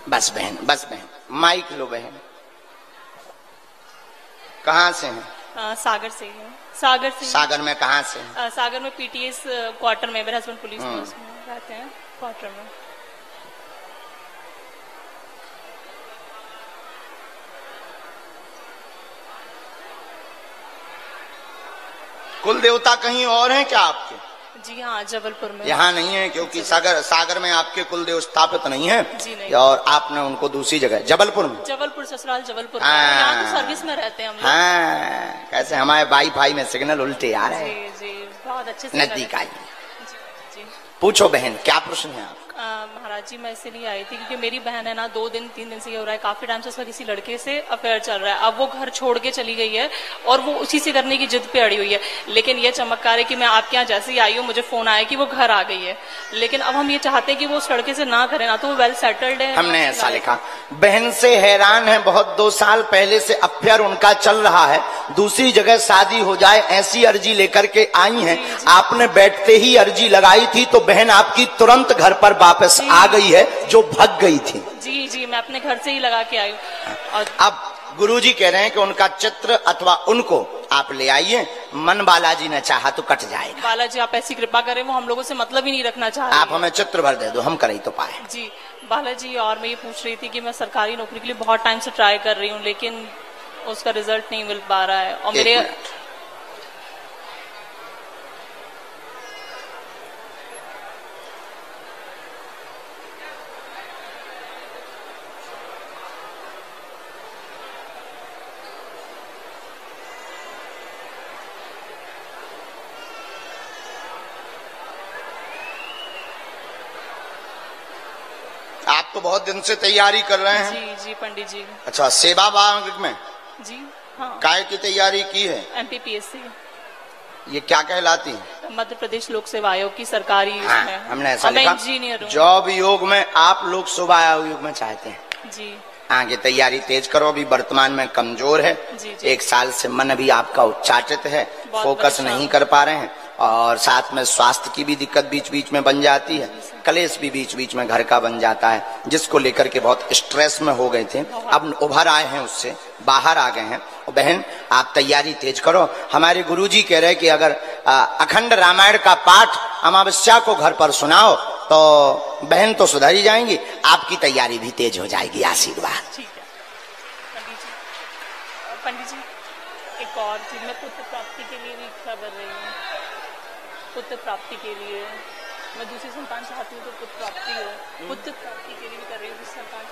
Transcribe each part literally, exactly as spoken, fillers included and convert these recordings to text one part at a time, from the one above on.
बस बहन, बस बहन, माइक लो बहन। कहाँ से हैं? आ, सागर से है। सागर से। सागर में कहाँ से हैं? आ, सागर में पीटीएस क्वार्टर में, मेरे हस्बैंड पुलिस में उसमें रहते हैं क्वार्टर में। कुल देवता कहीं और हैं क्या आपके? जी हाँ, जबलपुर में। यहाँ नहीं है क्योंकि सागर सागर में आपके कुल देव स्थापित नहीं है। जी नहीं। और आपने उनको दूसरी जगह जबलपुर में। जबलपुर ससुराल जबलपुर। यहाँ तो सर्विस में रहते हैं हम लोग। हाँ, कैसे हमारे वाई फाई में सिग्नल उल्टे आ रहे हैं। जी जी, बहुत अच्छे से नजदीक आइए। जी। पूछो बहन, क्या प्रश्न है आपका? महाराज जी, मैं इसलिए आई थी क्योंकि मेरी बहन है ना, दो दिन तीन दिन से ये हो रहा है, काफी टाइम से उसका किसी लड़के से अफेयर चल रहा है। अब वो घर छोड़ के चली गई है और वो उसी से करने की जिद पे अड़ी हुई है। लेकिन ये चमत्कार है कि मैं आपके यहाँ जैसे ही आई हूँ, मुझे फोन आया कि वो घर आ गई है। लेकिन अब हम ये चाहते हैं कि वो उस लड़के से ना करे, ना तो वो वेल सेटल्ड है। हमने ऐसा लिखा, बहन से हैरान है, बहुत दो साल पहले से अफेयर उनका चल रहा है, दूसरी जगह शादी हो जाए ऐसी अर्जी लेकर के आई हैं। आपने बैठते ही अर्जी लगाई थी तो बहन आपकी तुरंत घर पर वापस आ गई है जो भग गई थी। जी जी, मैं अपने घर से ही लगा के आई हूँ। और अब गुरुजी कह रहे हैं कि उनका चित्र अथवा उनको आप ले आइए, मन बालाजी ने चाहा तो कट जाएगा। बालाजी आप ऐसी कृपा करें, वो हम लोगों से मतलब ही नहीं रखना चाह रहे। आप हमें चित्र भर दे दो, हम कर ही तो पाए। जी बालाजी, और मैं ये पूछ रही थी कि मैं सरकारी नौकरी के लिए बहुत टाइम से ट्राई कर रही हूँ, लेकिन उसका रिजल्ट नहीं मिल पा रहा है। और मेरे आप तो बहुत दिन से तैयारी कर रहे हैं। जी जी पंडित जी। अच्छा, सेवा बाग में जी हाँ। काय की तैयारी की है? एमपीपीएससी। ये क्या कहलाती है? मध्य प्रदेश लोक सेवा आयोग की सरकारी। हाँ, हमने ऐसा लिखा, इंजीनियर हूँ। जॉब योग में आप लोग सुबह योग में चाहते हैं। जी आगे तैयारी तेज करो, अभी वर्तमान में कमजोर है। जी, जी। एक साल से मन भी आपका उच्चाटित है, फोकस नहीं कर पा रहे हैं, और साथ में स्वास्थ्य की भी दिक्कत बीच बीच में बन जाती है, कलेश भी बीच बीच में घर का बन जाता है, जिसको लेकर के बहुत स्ट्रेस में हो गए थे। अब उभर आए हैं, उससे बाहर आ गए हैं। बहन आप तैयारी तेज करो। हमारे गुरुजी कह रहे कि अगर अखंड रामायण का पाठ अमावस्या को घर पर सुनाओ तो बहन तो सुधर ही जाएंगी, आपकी तैयारी भी तेज हो जाएगी। आशीर्वाद। ठीक है पंडित जी। पंडित जी एक और चीज, मैं पुत्र प्राप्ति के लिए भी इच्छा कर रही हूँ। पुत्र प्राप्ति के लिए मैं दूसरी संतान चाहती हूँ तो पुत्र प्राप्ति हो। पुत्र प्राप्ति के लिए भी कर रही हूँ, दूसरी संतान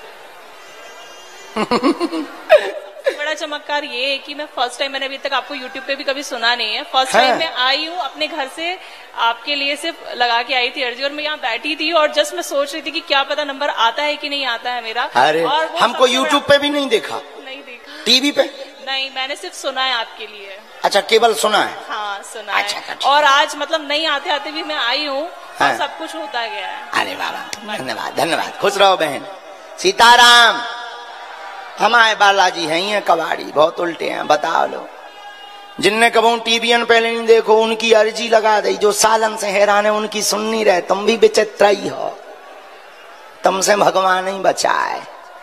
चाहती हूँ। बड़ा चमत्कार ये है कि मैं फर्स्ट टाइम, मैंने अभी तक आपको यूट्यूब पे भी कभी सुना नहीं है, फर्स्ट टाइम मैं आई हूँ अपने घर से आपके लिए सिर्फ लगा के आई थी अर्जी, और मैं यहाँ बैठी थी और जस्ट मैं सोच रही थी कि क्या पता नंबर आता है कि नहीं आता है मेरा। अरे और हमको यूट्यूब पे भी नहीं देखा? नहीं देखा। टीवी पे? नहीं, मैंने सिर्फ सुना है आपके लिए। अच्छा, केवल सुना है? हाँ सुना अच्छा, है। और आज मतलब नहीं आते आते भी मैं आई हूँ। हाँ। और सब कुछ होता गया है। अरे बाबा, धन्यवाद धन्यवाद, खुश रहो बहन। सीताराम। हमारे बालाजी हैं ये कबाड़ी, बहुत उल्टे हैं, बताओ लो। जिनने कबू टीवीएन पहले नहीं देखो, उनकी अर्जी लगा दी, जो सालन से हैरान है उनकी सुननी रहे। तुम भी विचित्र ही हो, तुमसे भगवान ही बचाए।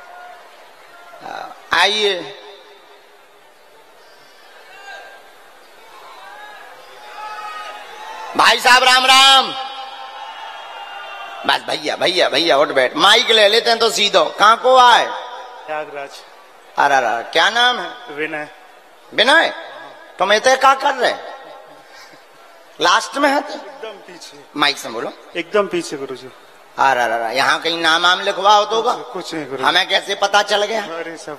आइए भाई साहब, राम राम। बस भैया भैया भैया उठ बैठ, माइक ले लेते हैं तो सीधो। कहाँ को आए? त्यागराज। अरे अरे, क्या नाम है? विनय। विनय, तुम इतने क्या कर रहे? लास्ट में है तो? एकदम पीछे। माइक से बोलो। एकदम पीछे गुरुजी। अरे अरे, यहाँ कहीं नाम वाम लिखवा हो तो होगा? कुछ नहीं गुरुजी। हमें कैसे पता चल गया? अरे सब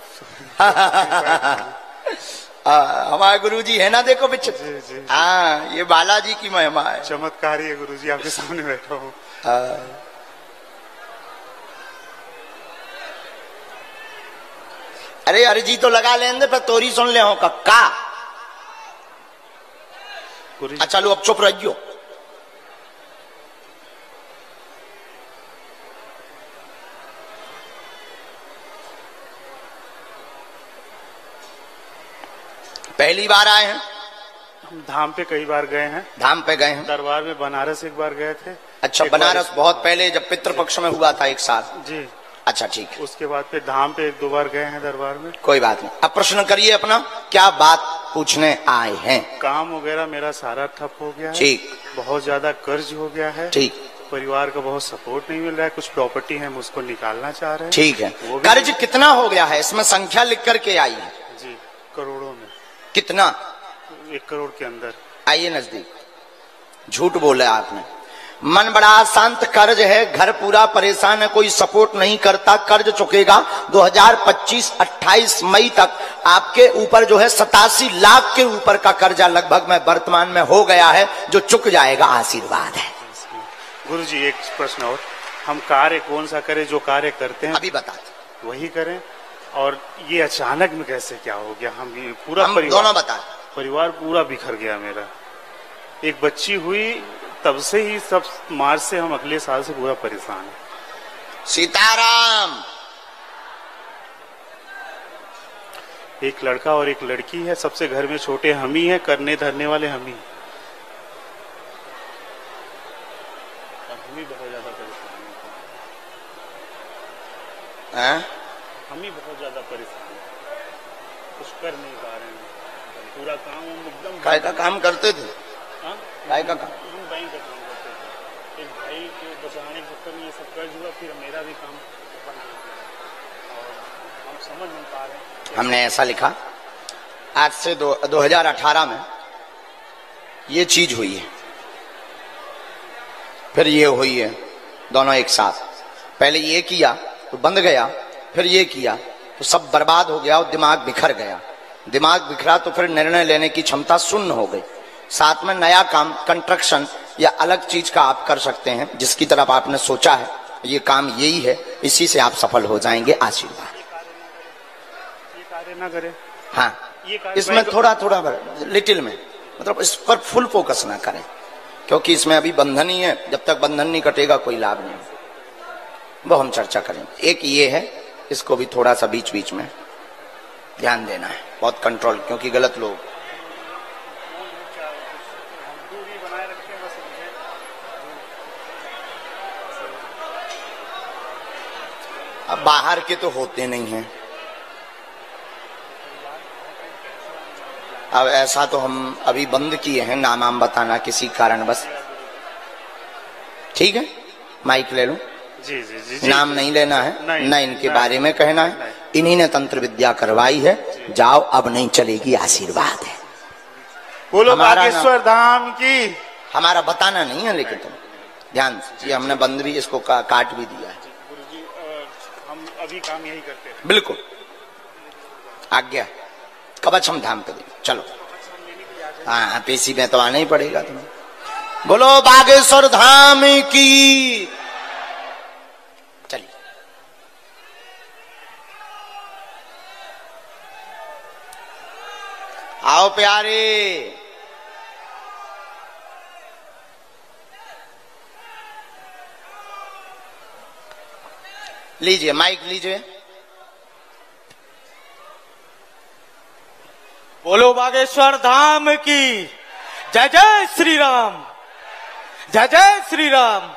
हमारे गुरुजी है ना, देखो बिच। जी जी। हाँ, ये बालाजी की महिमा है। चमत्कारी है गुरुजी, आपके सामने बैठा हूँ। अरे अर्जी तो लगा लेंगे, पर तोरी सुन ले हो कक्का। अच्छा लो, अब चुप रहियो। पहली बार आए हैं? हम धाम पे कई बार गए हैं। धाम पे गए हैं? दरबार में बनारस एक बार गए थे। अच्छा, बनारस बहुत पहले, जब पितृपक्ष में हुआ था एक साल। जी। अच्छा ठीक है, उसके बाद फिर धाम पे एक दो बार गए हैं दरबार में। कोई बात नहीं। अब प्रश्न करिए अपना, क्या बात पूछने आए हैं? काम वगैरह मेरा सारा ठप हो गया है। ठीक। बहुत ज्यादा कर्ज हो गया है। ठीक। परिवार का बहुत सपोर्ट नहीं मिल रहा है। कुछ प्रॉपर्टी है, हम उसको निकालना चाह रहे हैं। ठीक है। वो भी कर्ज कितना हो गया है? इसमें संख्या लिख करके आइए। जी, करोड़ों में। कितना? एक करोड़ के अंदर। आइए नजदीक। झूठ बोला आपने। मन बड़ा शांत, कर्ज है, घर पूरा परेशान है, कोई सपोर्ट नहीं करता, कर्ज चुकेगा। दो हज़ार पच्चीस अट्ठाईस मई तक आपके ऊपर जो है सतासी लाख के ऊपर का कर्जा लगभग में वर्तमान में हो गया है, जो चुक जाएगा। आशीर्वाद है। गुरुजी एक प्रश्न और, हम कार्य कौन सा करें? जो कार्य करते हैं अभी बताते वही करें। और ये अचानक में कैसे क्या हो गया? हम ये पूरा हम परिवार दोनों बता परिवार पूरा बिखर गया मेरा। एक बच्ची हुई तब से ही सब, मार्च से हम अगले साल से पूरा परेशान है। सीताराम। एक लड़का और एक लड़की है, सबसे घर में छोटे हम ही हैं, करने धरने वाले हम ही हम ही बहुत ज्यादा परेशान हैं? हम ही बहुत ज्यादा परेशान हैं। कुछ कर नहीं पा रहे हैं। पूरा काम हम एकदम काय का काम करते थे? हाँ? काय का काम? हम बैंक का काम करते थे। एक भाई को बचाने के चक्कर में ये सब कर्ज हुआ, फिर मेरा भी काम बंद हो गया और हम समझ नहीं पा रहे। हमने ऐसा लिखा, आज से दो, दो हजार अठारह में ये चीज हुई है, फिर ये हुई है, दोनों एक साथ। पहले ये किया तो बंद गया, फिर ये किया तो सब बर्बाद हो गया और दिमाग बिखर गया। दिमाग बिखरा तो फिर निर्णय लेने की क्षमता शून्य हो गई। साथ में नया काम, कंस्ट्रक्शन या अलग चीज का आप कर सकते हैं, जिसकी तरफ आपने सोचा है, ये काम यही है, इसी से आप सफल हो जाएंगे। आशीर्वाद। ये कार्य ना करें। हाँ, ये कार्य इसमें थोड़ा थोड़ा लिटिल में, मतलब इस पर फुल फोकस ना करें, क्योंकि इसमें अभी बंधन ही है। जब तक बंधन नहीं कटेगा कोई लाभ नहीं, वो हम चर्चा करेंगे। एक ये है, इसको भी थोड़ा सा बीच बीच में ध्यान देना है, बहुत कंट्रोल, क्योंकि गलत लोग। अब बाहर के तो होते नहीं हैं। अब ऐसा तो हम अभी बंद किए हैं नाम आम बताना किसी कारण बस। ठीक है, माइक ले लो। जी जी जी, जी नाम नहीं लेना है, नहीं, न इनके नहीं, बारे में कहना है। नहीं। इन्हीं ने तंत्र विद्या करवाई है, जाओ अब नहीं चलेगी। आशीर्वाद है। बोलो हमारा बागेश्वर धाम की। हमारा बताना नहीं है, लेकिन तुम ध्यान से, ये हमने बंद भी, इसको का, काट भी दिया है। गुरुजी हम अभी काम यही करते हैं। बिल्कुल आज्ञा। कवच हम धाम पे देंगे, चलो। हाँ, पेशी में तो आना ही पड़ेगा तुम्हें। बोलो बागेश्वर धाम की। चलिए, आओ प्यारे। लीजिए माइक लीजिए। बोलो बागेश्वर धाम की जय। जय श्री राम, जय जय श्री राम।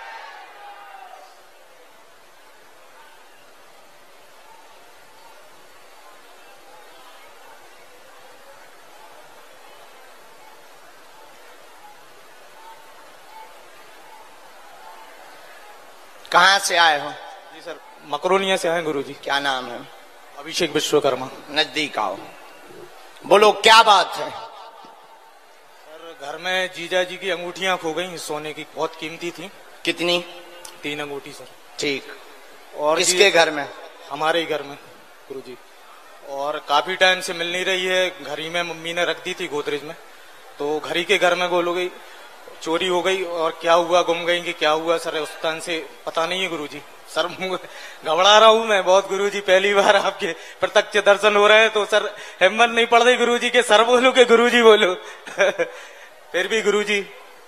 कहाँ से आए हो? जी सर, मकरोनिया से हैं गुरुजी। क्या नाम है? अभिषेक विश्वकर्मा। नजदीक आओ, बोलो क्या बात है? सर, घर में जीजा जी की अंगूठियां खो गई, सोने की, बहुत कीमती थी। कितनी? तीन अंगूठी सर। ठीक। और किसके घर में? हमारे ही घर में गुरुजी। और काफी टाइम से मिल नहीं रही है। घर ही में मम्मी ने रख दी थी गोदरेज में, तो घर ही के घर में गोल हो गई, चोरी हो गई। और क्या हुआ, गुम गई कि क्या हुआ सर, उस टाइम से पता नहीं है गुरुजी। सर घबरा रहा हूं मैं बहुत गुरुजी, पहली बार आपके प्रत्यक्ष दर्शन हो रहे हैं, तो सर हिम्मत नहीं पड़ रही गुरुजी के सर बोलो के गुरुजी बोलो। फिर भी गुरुजी।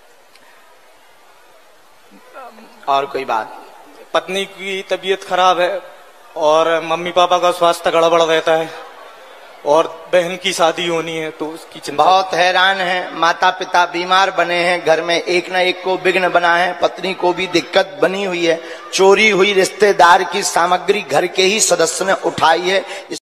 और कोई बात? पत्नी की तबीयत खराब है और मम्मी पापा का स्वास्थ्य गड़बड़ रहता है, और बहन की शादी होनी है तो उसकी चिंता। बहुत हैरान है, माता पिता बीमार बने हैं, घर में एक न एक को विघ्न बना है, पत्नी को भी दिक्कत बनी हुई है, चोरी हुई रिश्तेदार की सामग्री घर के ही सदस्य ने उठाई है।